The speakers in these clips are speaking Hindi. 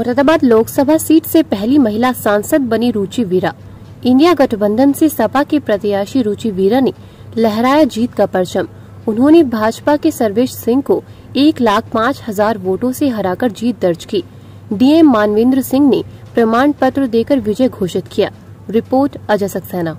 मुरादाबाद लोकसभा सीट से पहली महिला सांसद बनी रुचि वीरा। इंडिया गठबंधन से सपा के प्रत्याशी रुचि वीरा ने लहराया जीत का परचम। उन्होंने भाजपा के सर्वेश सिंह को 1,05,000 वोटों से हराकर जीत दर्ज की। डीएम मानवेंद्र सिंह ने प्रमाण पत्र देकर विजय घोषित किया। रिपोर्ट अजय सक्सेना।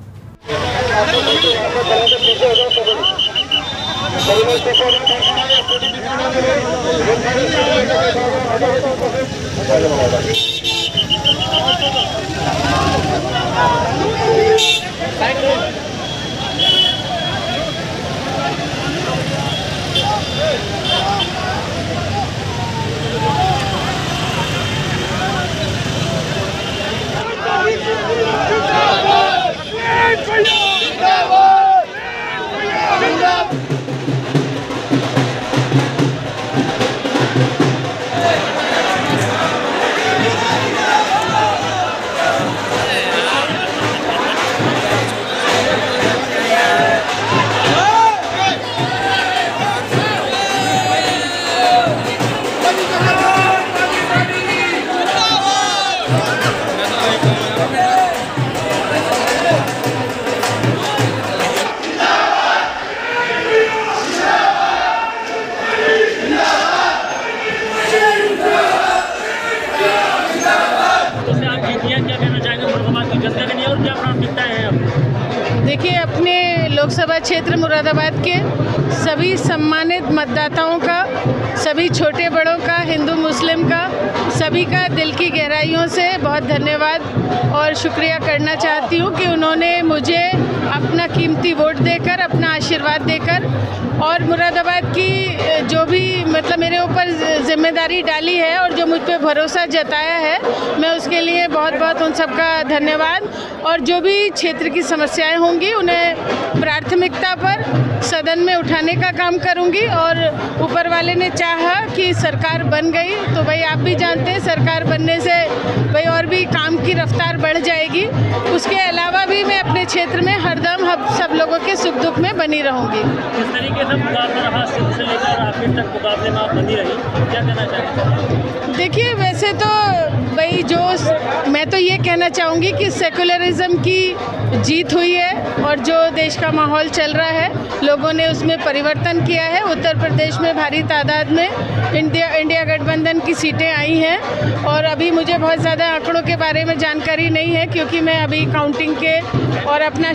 देखिए, अपने लोकसभा क्षेत्र मुरादाबाद के सभी सम्मानित मतदाताओं का, सभी छोटे बड़ों का, हिंदू मुस्लिम का, सभी का दिल की गहराइयों से बहुत धन्यवाद और शुक्रिया करना चाहती हूँ कि उन्होंने मुझे अपना कीमती वोट देकर, अपना आशीर्वाद देकर और मुरादाबाद की जो भी मेरे ऊपर जिम्मेदारी डाली है और जो मुझ पे भरोसा जताया है, मैं उसके लिए बहुत बहुत उन सबका धन्यवाद। और जो भी क्षेत्र की समस्याएं होंगी उन्हें प्राथमिकता पर सदन में उठाने का काम करूंगी। और ऊपर वाले ने चाहा कि सरकार बन गई तो भाई आप भी जानते हैं सरकार बनने से भाई और भी काम की रफ्तार बढ़ जाएगी। उसके अलावा भी मैं अपने क्षेत्र में हरदम सब लोगों के सुख दुख में बनी रहूँगी। किस तरीके से मुकाबला रहा शुरू से लेकर आखिर तक मुकाबले में आप बनी रही, क्या कहना चाहेंगे? देखिए, वैसे तो भाई मैं तो ये कहना चाहूँगी कि सेकुलरिज्म की जीत हुई है और जो देश का माहौल चल रहा है लोगों ने उसमें परिवर्तन किया है। उत्तर प्रदेश में भारी तादाद में इंडिया गठबंधन की सीटें आई हैं और अभी मुझे बहुत ज़्यादा आंकड़ों के बारे में जानकारी नहीं है क्योंकि मैं अभी काउंटिंग के और अपना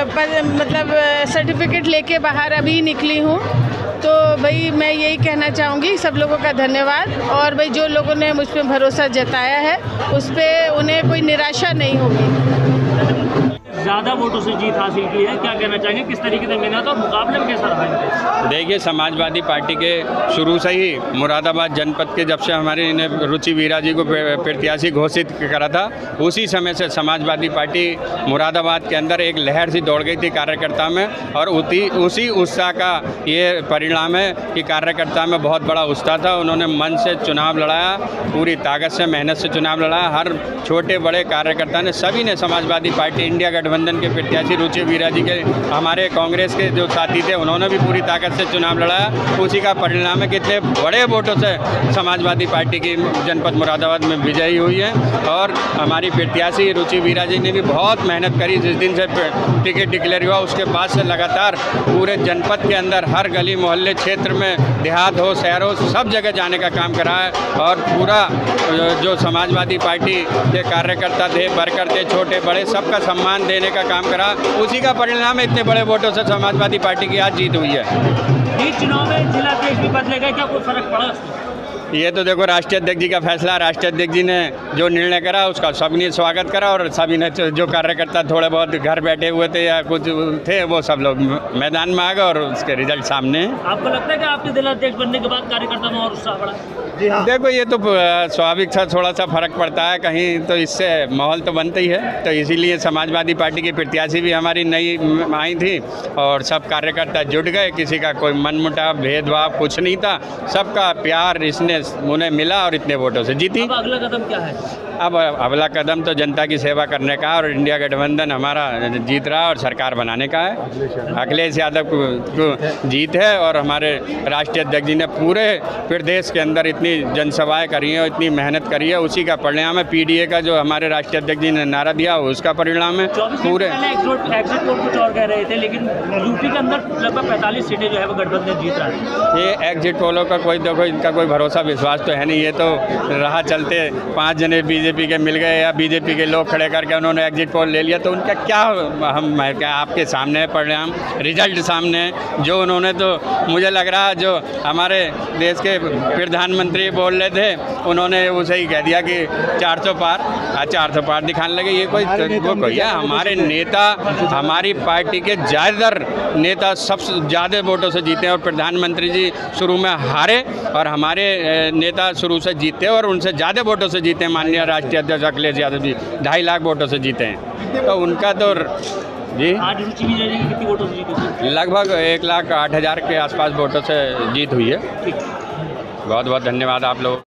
सर्टिफिकेट लेके बाहर अभी निकली हूँ। तो भाई मैं यही कहना चाहूँगी सब लोगों का धन्यवाद और भाई जो लोगों ने मुझ पर भरोसा जताया है उस पर उन्हें कोई निराशा नहीं होगी। ज़्यादा वोटों से जीत हासिल की है, क्या कहना चाहेंगे? किस तरीके से मेहनत और मुकाबले में कैसा रहा? देखिए, समाजवादी पार्टी के शुरू से ही मुरादाबाद जनपद के जब से हमारे रुचि वीरा जी को प्रत्याशी घोषित करा था उसी समय से समाजवादी पार्टी मुरादाबाद के अंदर एक लहर सी दौड़ गई थी कार्यकर्ता में और उसी उत्साह का ये परिणाम है कि कार्यकर्ता में बहुत बड़ा उत्साह था। उन्होंने मन से चुनाव लड़ाया, पूरी ताकत से मेहनत से चुनाव लड़ाया। हर छोटे बड़े कार्यकर्ता ने सभी ने समाजवादी पार्टी इंडिया गठबंधन के प्रत्याशी रुचि वीरा जी के, हमारे कांग्रेस के जो साथी थे उन्होंने भी पूरी ताकत से चुनाव लड़ाया। उसी का परिणाम है कि इतने बड़े वोटों से समाजवादी पार्टी की जनपद मुरादाबाद में विजयी हुई है। और हमारी प्रत्याशी रुचि वीरा जी ने भी बहुत मेहनत करी। जिस दिन से टिकट डिक्लेयर हुआ उसके बाद से लगातार पूरे जनपद के अंदर हर गली मोहल्ले क्षेत्र में, देहात हो शहर हो, सब जगह जाने का काम करा है। और पूरा जो समाजवादी पार्टी के कार्यकर्ता थे, वर्कर थे, छोटे बड़े, सबका सम्मान देने का काम करा। उसी का परिणाम इतने बड़े वोटों से समाजवादी पार्टी की आज जीत हुई है। इस चुनाव में जिला अध्यक्ष भी बदलेगा, क्या कोई फर्क पड़ा? ये तो देखो राष्ट्रीय अध्यक्ष जी का फैसला। राष्ट्रीय अध्यक्ष जी ने जो निर्णय करा उसका सभी स्वागत करा और सभी ने जो कार्यकर्ता थोड़े बहुत घर बैठे हुए थे या कुछ थे वो सब लोग मैदान में आ गए और उसके रिजल्ट सामने हैं। आपको लगता है कि आपके जिला अध्यक्ष बनने के बाद कार्यकर्ता में और उत्साह बढ़ा? जी हाँ। देखो, ये तो स्वाभाविक था, थोड़ा सा फर्क पड़ता है कहीं तो इससे माहौल तो बनता ही है। तो इसीलिए समाजवादी पार्टी की प्रत्याशी भी हमारी नई आई थी और सब कार्यकर्ता जुट गए। किसी का कोई मनमुटाव भेदभाव कुछ नहीं था, सबका प्यार इसने उन्हें मिला और इतने वोटों से जीती। अब अगला कदम क्या है? अब अगला कदम तो जनता की सेवा करने का और इंडिया गठबंधन हमारा जीत रहा और सरकार बनाने का है। अखिलेश यादव को जीत है और हमारे राष्ट्रीय अध्यक्ष जी ने पूरे प्रदेश के अंदर इतनी जनसभाएं करी हैं और इतनी मेहनत करी है, उसी का परिणाम है। पीडीए का जो हमारे राष्ट्रीय अध्यक्ष जी ने नारा दिया उसका परिणाम है। पूरे एग्जिट पोल कुछ और कह रहे थे, लेकिन यूपी के अंदर लगभग 45 सीटें जो है वो गठबंधन जीत रहा है। ये एग्जिट पोलों का कोई देखो इनका कोई भरोसा विश्वास तो है नहीं। ये तो राह चलते 5 जने बीजेपी के मिल गए या बीजेपी के लोग खड़े करके उन्होंने एग्जिट पोल ले लिया, तो उनका क्या हम क्या आपके सामने है परिणाम, रिजल्ट सामने है। जो उन्होंने तो मुझे लग रहा जो हमारे देश के प्रधानमंत्री बोल रहे थे उन्होंने उसे ही कह दिया कि 400 पार 400 पार दिखाने लगे। ये कोई वो कोई है? हमारे नेता हमारी पार्टी के ज़्यादातर नेता सबसे ज़्यादा वोटों से जीते हैं और प्रधानमंत्री जी शुरू में हारे और हमारे नेता शुरू से जीते और उनसे ज़्यादा वोटों से जीते हैं। माननीय राष्ट्रीय अध्यक्ष अखिलेश यादव जी 2.5 लाख वोटों से जीते हैं, तो उनका तो जी आज रुचि वीरा जी कितनी वोटों से जीते? लगभग 1,08,000 के आसपास वोटों से जीत हुई है। बहुत बहुत धन्यवाद आप लोग।